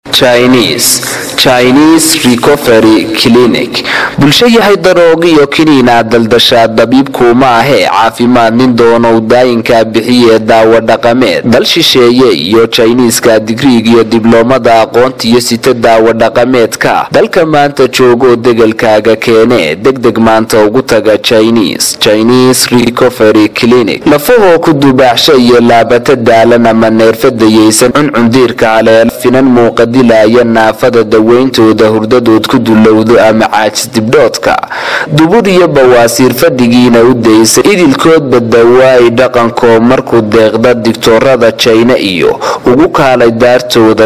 Chinese Recovery Clinic bulsho yahay daroogiyo kiniina daldasha dabiibku ma ahe caafimaad nin doono daayinka bixiye daawo dhaqameed dal shisheeye iyo Chinese-ka degree iyo diblomada aqoonta iyo sita daawo dhaqameedka dalka maanta joogo degalkaaga keene degdeg maanta ugu taga Chinese Recovery Clinic lafahoo ku dubaaxsha iyo laabata daalan ama neerfadayeysan cundiirka haleela finan muuqadilaya naafada daweyntooda hurdadood ku dulowdo ama caajis dibdhoodka dubur iyo bawaasiir fadhigiina u daysa idilkoodba dawaay dhaqankoo markuu deeqda digtoorada China iyo ugu kaalay daartooda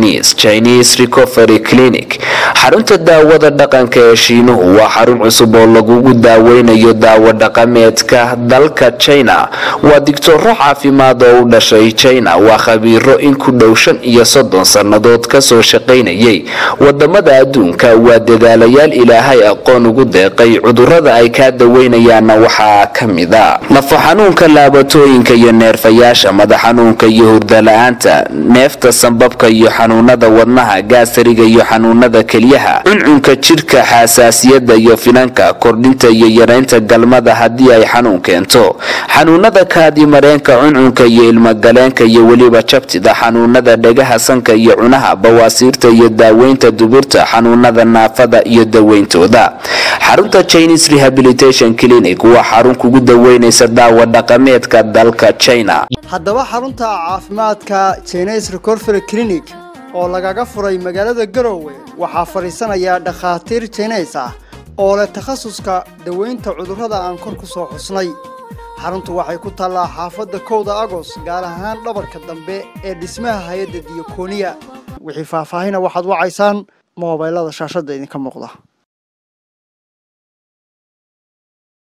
Chinese Recovery Clinic xarunta daawada dhaqanka ee Shiinuhu waa xarun cusub oo lagu daaweynayo daawo dhaqameedka dalka China waa digtooro caafimaad oo u dhashay China waa khabiiro in ku dhow 35 sanadood ka soo shaqeynayay wadamada adduunka waa dadaalayaal ilaahay aqoon ugu deeqay cudurrada ay ka daweynayaan waxa kamida lafa xanuunka laabatooyinka iyo neerfayaasha madax xanuunka iyo hurdo la'aanta neefta sanbabka iyo xanuunada wadnaha gaasriga iyo xanuunada kaliyaha cuncunka jirka xasaasiyada iyo finanka kordhinta iyo yareynta galmada hadii ay xanuun keento xanuunada kaadi mareenka cuncunka iyo ilma galeenka iyo waliba jabtida xanuunada dhagaha sanka iyo cunaha bawaasiirta iyo daaweynta duburta xanuunada naafada iyo daweyntooda xarunta Chinese Rehabilitation Clinic waa xarun kugu daweynaysa daawo dhaqameedka dalka China haddaba xarunta caafimaadka Chinese Recovery Clinic oo lagaga furay magaalada Garowe waxa fariisanaya dhakhaatiir Chinese ah oo leh takhasuska daweynta cudurrada aan kor ku soo xusnay xaruntu waxay ku taalaa xaafadda 1 August gaar ahaan dhabarka dambe ee dhismaha hay'adda Diakonia wixii faahfaahin waxaad wacaysaan moobilada shaashada idinka muuqda